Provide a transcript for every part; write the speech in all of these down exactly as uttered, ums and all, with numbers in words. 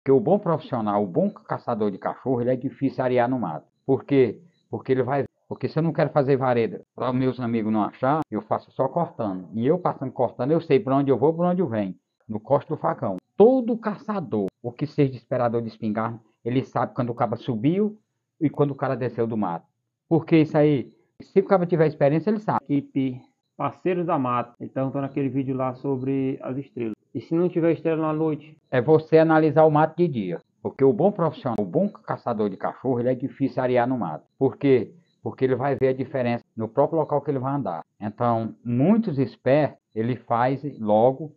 Porque o bom profissional, o bom caçador de cachorro, ele é difícil arear no mato. Por quê? Porque ele vai. Porque se eu não quero fazer vareda para os meus amigos não achar, eu faço só cortando. E eu passando cortando, eu sei para onde eu vou, para onde eu venho. No corte do facão. Todo caçador, o que seja disparador de espingarda, ele sabe quando o cara subiu e quando o cara desceu do mato. Porque isso aí, se o cara tiver experiência, ele sabe. Equipe Parceiros da Mata. Ele perguntou naquele vídeo lá sobre as estrelas. E se não tiver estrela na noite? É você analisar o mato de dia. Porque o bom profissional, o bom caçador de cachorro, ele é difícil arear no mato. Por quê? Porque ele vai ver a diferença no próprio local que ele vai andar. Então, muitos espertos, ele faz logo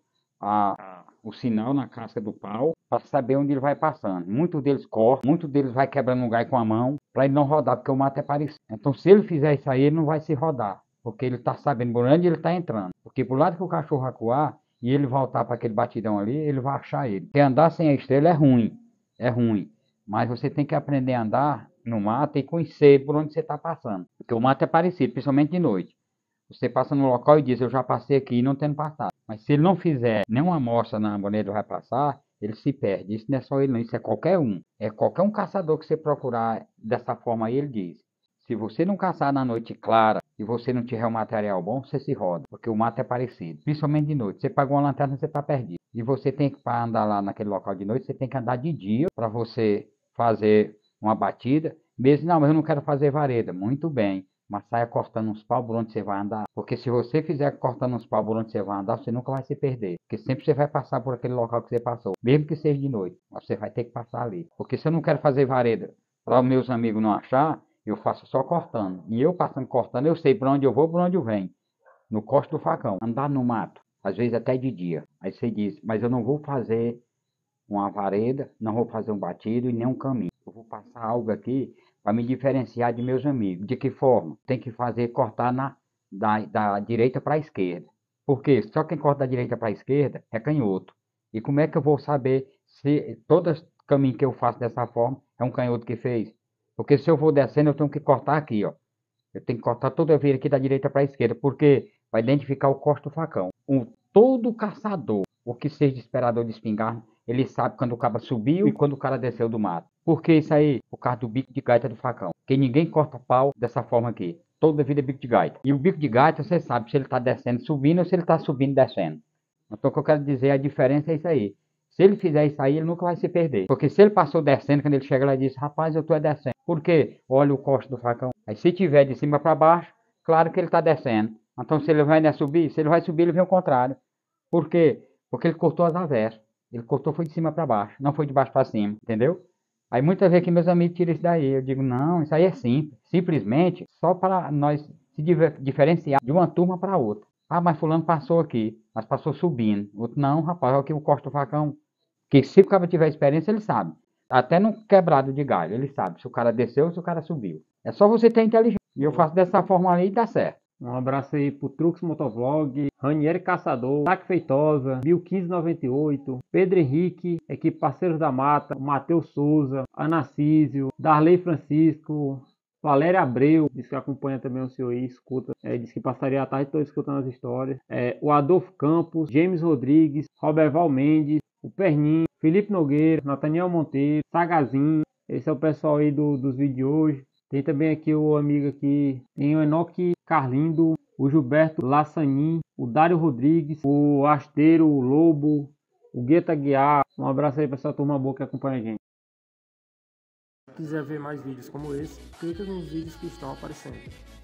a, o sinal na casca do pau para saber onde ele vai passando. Muitos deles correm, muitos deles vai quebrando um lugar com a mão para ele não rodar, porque o mato é parecido. Então, se ele fizer isso aí, ele não vai se rodar, porque ele está sabendo por onde ele está entrando. Porque por lado que o cachorro acuar, e ele voltar para aquele batidão ali, ele vai achar ele. Porque andar sem a estrela é ruim, é ruim. Mas você tem que aprender a andar no mato e conhecer por onde você está passando. Porque o mato é parecido, principalmente de noite. Você passa no local e diz, eu já passei aqui e não tendo passado. Mas se ele não fizer nenhuma amostra na onde ele vai passar, ele se perde. Isso não é só ele não, isso é qualquer um. É qualquer um caçador que você procurar dessa forma aí, ele diz. Se você não caçar na noite clara e você não tiver um material bom, você se roda, porque o mato é parecido, principalmente de noite. Você pagou uma lanterna, você está perdido. E você tem que, para andar lá naquele local de noite, você tem que andar de dia para você fazer uma batida. Mesmo, não, mas eu não quero fazer vareda. Muito bem, mas saia cortando uns pau por onde você vai andar. Porque se você fizer cortando uns pau por onde você vai andar, você nunca vai se perder. Porque sempre você vai passar por aquele local que você passou, mesmo que seja de noite. Mas você vai ter que passar ali. Porque se eu não quero fazer vareda para os meus amigos não achar, eu faço só cortando. E eu passando cortando, eu sei para onde eu vou, para onde eu venho. No corte do facão. Andar no mato. Às vezes até de dia. Aí você diz, mas eu não vou fazer uma vareda, não vou fazer um batido e nem um caminho. Eu vou passar algo aqui para me diferenciar de meus amigos. De que forma? Tem que fazer cortar na, da, da direita para a esquerda. Porque só quem corta da direita para a esquerda é canhoto. E como é que eu vou saber se todo caminho que eu faço dessa forma é um canhoto que fez? Porque se eu vou descendo, eu tenho que cortar aqui, ó. Eu tenho que cortar toda a vez aqui da direita para a esquerda, porque vai identificar o corte do facão. Um, todo caçador, o que seja disparador de espingarda, ele sabe quando o cara subiu e quando o cara desceu do mato. Por que isso aí? Por causa do bico de gaita do facão. Porque ninguém corta pau dessa forma aqui. Toda vida é bico de gaita. E o bico de gaita, você sabe se ele está descendo subindo ou se ele está subindo descendo. Então o que eu quero dizer, a diferença é isso aí. Se ele fizer isso aí, ele nunca vai se perder. Porque se ele passou descendo, quando ele chega lá e diz, rapaz, eu estou descendo. Por quê? Olha o corte do facão. Aí se tiver de cima para baixo, claro que ele está descendo. Então se ele vai né, subir, se ele vai subir, ele vem ao contrário. Por quê? Porque ele cortou as avessas. Ele cortou foi de cima para baixo, não foi de baixo para cima, entendeu? Aí muitas vezes que meus amigos tiram isso daí, eu digo, não, isso aí é simples. Simplesmente só para nós se diferenciar de uma turma para outra. Ah, mas fulano passou aqui, mas passou subindo. Outro, não, rapaz, olha aqui o corte do facão. Que se o cara tiver experiência, ele sabe. Até no quebrado de galho, ele sabe se o cara desceu ou se o cara subiu. É só você ter inteligência. E eu faço dessa forma ali e dá certo. Um abraço aí pro Trux Motovlog, Ranieri Caçador, Taque Feitosa, mil quinze noventa e oito, Pedro Henrique, equipe Parceiros da Mata, Matheus Souza, Anacísio, Darley Francisco, Valéria Abreu, diz que acompanha também o senhor aí, escuta, é, diz que passaria a tarde toda escutando as histórias, é, o Adolfo Campos, James Rodrigues, Roberval Mendes, o Perninho, Felipe Nogueira, Nathaniel Monteiro, Sagazinho, esse é o pessoal aí do, dos vídeos de hoje. Tem também aqui o amigo aqui, tem o Enoque Carlindo, o Gilberto Lassanin, o Dário Rodrigues, o Asteiro, o Lobo, o Gueta Guiar. Um abraço aí para essa turma boa que acompanha a gente. Se quiser ver mais vídeos como esse, clica nos vídeos que estão aparecendo.